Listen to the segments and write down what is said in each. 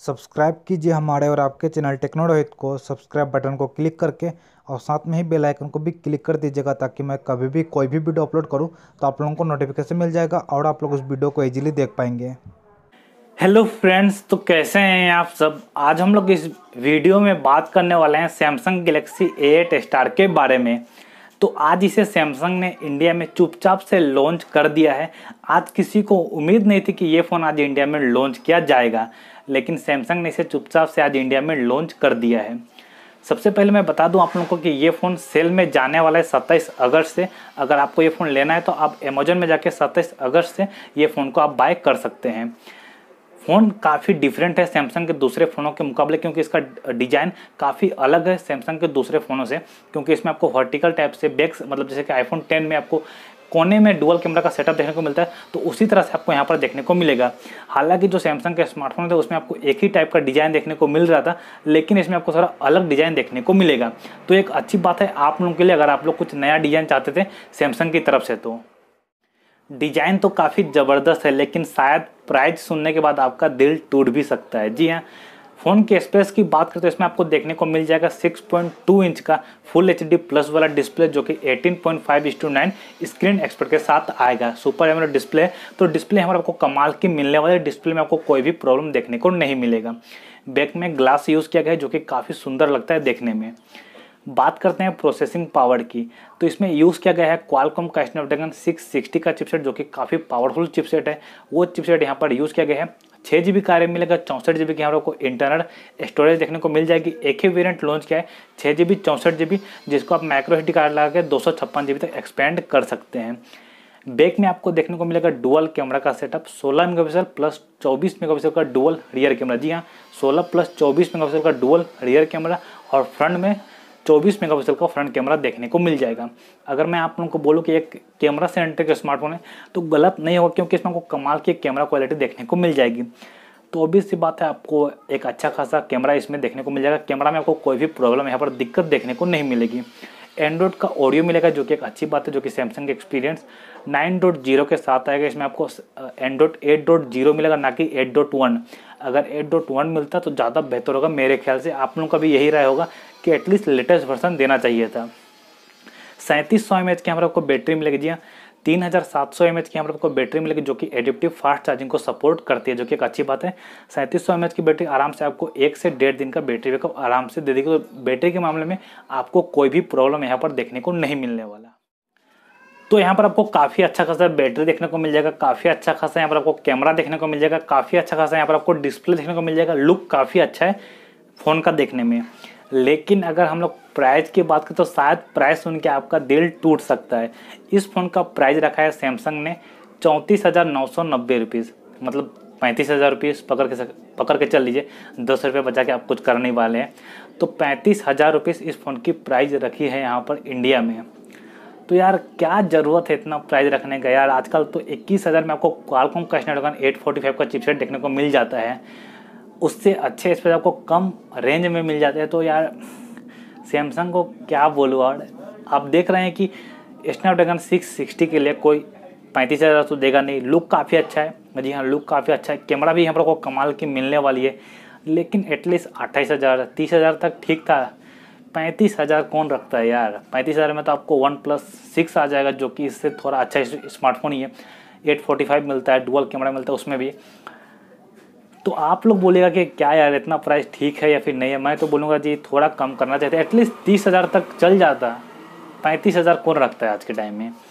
Subscribe कीजिए हमारे और आपके चैनल टेक्नोरोहित को सब्सक्राइब बटन को क्लिक करके और साथ में ही बेल आइकन को भी क्लिक कर दीजिएगा ताकि मैं कभी भी कोई भी वीडियो अपलोड करूं तो आप लोगों को नोटिफिकेशन मिल जाएगा और आप लोग उस वीडियो को इजीली देख पाएंगे। हेलो फ्रेंड्स, तो कैसे हैं आप सब। आज हम लोग इस वीडियो में बात करने वाले हैं सैमसंग गैलेक्सी A8 स्टार के बारे में। तो आज इसे सैमसंग ने इंडिया में चुपचाप से लॉन्च कर दिया है। आज किसी को उम्मीद नहीं थी कि ये फ़ोन आज इंडिया में लॉन्च किया जाएगा, लेकिन सैमसंग ने इसे चुपचाप से आज इंडिया में लॉन्च कर दिया है। सबसे पहले मैं बता दूं आप लोगों को कि ये फ़ोन सेल में जाने वाला है 27 अगस्त से। अगर आपको ये फ़ोन लेना है तो आप अमेजोन में जाके 27 अगस्त से ये फ़ोन को आप बाय कर सकते हैं। फ़ोन काफ़ी डिफरेंट है सैमसंग के दूसरे फ़ोनों के मुकाबले, क्योंकि इसका डिज़ाइन काफ़ी अलग है सैमसंग के दूसरे फ़ोनों से। क्योंकि इसमें आपको वर्टिकल टाइप से बैक, मतलब जैसे कि आईफोन 10 में आपको कोने में डुअल कैमरा का सेटअप देखने को मिलता है, तो उसी तरह से आपको यहाँ पर देखने को मिलेगा। हालांकि जो सैमसंग के स्मार्टफोन थे उसमें आपको एक ही टाइप का डिज़ाइन देखने को मिल रहा था, लेकिन इसमें आपको थोड़ा अलग डिज़ाइन देखने को मिलेगा। तो एक अच्छी बात है आप लोगों के लिए, अगर आप लोग कुछ नया डिज़ाइन चाहते थे सैमसंग की तरफ से। तो डिज़ाइन तो काफ़ी ज़बरदस्त है, लेकिन शायद प्राइस सुनने के बाद आपका दिल टूट भी सकता है। जी हाँ, फ़ोन के स्पेस की बात करें तो इसमें आपको देखने को मिल जाएगा 6.2 इंच का फुल HD प्लस वाला डिस्प्ले, जो कि 18.5:9 स्क्रीन एक्सपर्ट के साथ आएगा। सुपर एमोलेड डिस्प्ले, तो डिस्प्ले हमारे आपको कमाल की मिलने वाली डिस्प्ले में आपको कोई भी प्रॉब्लम देखने को नहीं मिलेगा। बैक में ग्लास यूज़ किया गया है, जो कि काफ़ी सुंदर लगता है देखने में। बात करते हैं प्रोसेसिंग पावर की, तो इसमें यूज़ किया गया है क्वालकॉम का स्नैपड्रैगन 660 का चिपसेट, जो कि काफ़ी पावरफुल चिपसेट है। वो चिपसेट यहाँ पर यूज़ किया गया है। 6 GB का रैम मिलेगा, 64 GB की यहाँ पर आपको इंटरनल स्टोरेज देखने को मिल जाएगी। एक ही वेरिएंट लॉन्च किया है 6 GB 64 GB, जिसको आप माइक्रो SD कार्ड लगा के 256 GB तक एक्सपेंड कर सकते हैं। बैक में आपको देखने को मिलेगा डुअल कैमरा का सेटअप, 16 मेगापिक्सल प्लस 24 मेगापिक्सल का डुअल रियर कैमरा। जी हाँ, 16 प्लस 24 मेगापिक्सल का डुअल रियर कैमरा, और फ्रंट में 24 मेगापिक्सल का फ्रंट कैमरा देखने को मिल जाएगा। अगर मैं आप लोगों को बोलूं कि एक कैमरा सेंट्रिक स्मार्टफोन है तो गलत नहीं होगा, क्योंकि इसमें आपको कमाल की कैमरा क्वालिटी देखने को मिल जाएगी। तो ऑब्वियस सी बात है, आपको एक अच्छा खासा कैमरा इसमें देखने को मिल जाएगा। कैमरा में आपको कोई भी प्रॉब्लम यहाँ पर दिक्कत देखने को नहीं मिलेगी। एंड्रॉइड का ऑडियो मिलेगा, जो कि एक अच्छी बात है, जो कि सैमसंग एक्सपीरियंस 9.0 के साथ आएगा। इसमें आपको एंड्रॉइड 8.0 मिलेगा, ना कि 8.1। अगर 8.1 मिलता तो ज़्यादा बेहतर होगा मेरे ख्याल से। आप लोगों का भी यही राय होगा कि एटलीस्ट लेटेस्ट वर्जन देना चाहिए था। 3700 mAh की हमारे आपको बैटरी मिलेगी। जी हाँ, 3700 mAh की हमारे आपको बैटरी मिलेगी, जो कि एडिप्टिव फास्ट चार्जिंग को सपोर्ट करती है, जो कि एक अच्छी बात है। 3700 mAh की बैटरी आराम से आपको 1 से 1.5 दिन का बैटरी बैकअप आराम से दे देगी। तो बैटरी के मामले में आपको कोई भी प्रॉब्लम यहाँ पर देखने को नहीं मिलने वाला। तो यहाँ पर आपको काफ़ी अच्छा खासा बैटरी देखने को मिल जाएगा, काफ़ी अच्छा खासा यहाँ पर आपको कैमरा देखने को मिल जाएगा, काफ़ी अच्छा खासा यहाँ पर आपको डिस्प्ले देखने को मिल जाएगा। लुक काफ़ी अच्छा है फ़ोन का देखने में। लेकिन अगर हम लोग प्राइस की बात करें तो शायद प्राइस सुन के आपका दिल टूट सकता है। इस फ़ोन का प्राइस रखा है सैमसंग ने 34,990 रुपीज़, मतलब 35,000 रुपीज़ पकड़ के चल लीजिए। 10 रुपये बचा के आप कुछ कर नहीं वाले हैं। तो 35,000 रुपीज़ इस फ़ोन की प्राइस रखी है यहाँ पर इंडिया में। तो यार क्या ज़रूरत है इतना प्राइस रखने का यार। आजकल तो 21,000 में आपको क्वालकॉम का स्नैपड्रैगन 845 का चिपसेट देखने को मिल जाता है। उससे अच्छे स्पेस आपको कम रेंज में मिल जाते हैं। तो यार सैमसंग को क्या बोलूँ। और आप देख रहे हैं कि स्नैपड्रैगन 660 के लिए कोई 35,000 तो देगा नहीं। लुक काफ़ी अच्छा है। जी हाँ, लुक काफ़ी अच्छा है। कैमरा भी यहाँ पर आपको कमाल की मिलने वाली है, लेकिन एटलीस्ट 28,000 30,000 तक ठीक था। 35,000 कौन रखता है यार। 35,000 में तो आपको OnePlus 6 आ जाएगा, जो कि इससे थोड़ा अच्छा स्मार्टफोन ही है। 845 मिलता है, डुअल कैमरा मिलता है उसमें भी। तो आप लोग बोलेगा कि क्या यार इतना प्राइस ठीक है या फिर नहीं है। मैं तो बोलूँगा जी थोड़ा कम करना चाहते, एटलीस्ट 30,000 तक चल जाता। 35,000 कौन रखता है आज के टाइम में।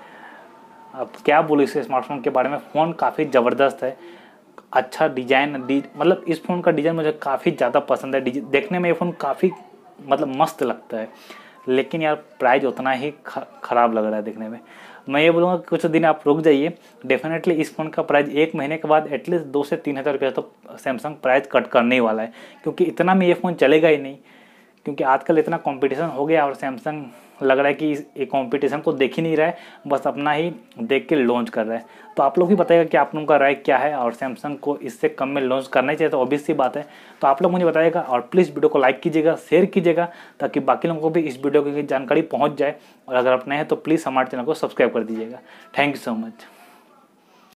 अब क्या बोलूँ इस स्मार्टफोन के बारे में। फ़ोन काफ़ी ज़बरदस्त है, अच्छा डिज़ाइन मतलब इस फ़ोन का डिज़ाइन मुझे काफ़ी ज़्यादा पसंद है। देखने में ये फ़ोन काफ़ी मतलब मस्त लगता है, लेकिन यार प्राइस उतना ही ख़राब लग रहा है देखने में। मैं ये बोलूँगा कि कुछ दिन आप रुक जाइए। डेफिनेटली इस फ़ोन का प्राइस 1 महीने के बाद एटलीस्ट 2 से 3,000 रुपये तो सैमसंग प्राइस कट करने ही वाला है, क्योंकि इतना में ये फ़ोन चलेगा ही नहीं। क्योंकि आजकल इतना कंपटीशन हो गया और सैमसंग लग रहा है कि ये कंपटीशन को देख ही नहीं रहा है, बस अपना ही देख के लॉन्च कर रहा है। तो आप लोग भी बताइएगा कि आप लोगों का राय क्या है, और सैमसंग को इससे कम में लॉन्च करना ही चाहिए। तो ऑब्वियस सी बात है। तो आप लोग मुझे बताइएगा, और प्लीज़ वीडियो को लाइक कीजिएगा, शेयर कीजिएगा, ताकि बाकी लोगों को भी इस वीडियो की जानकारी पहुँच जाए। और अगर आप नए हैं तो प्लीज़ हमारे चैनल को सब्सक्राइब कर दीजिएगा। Thank you so much.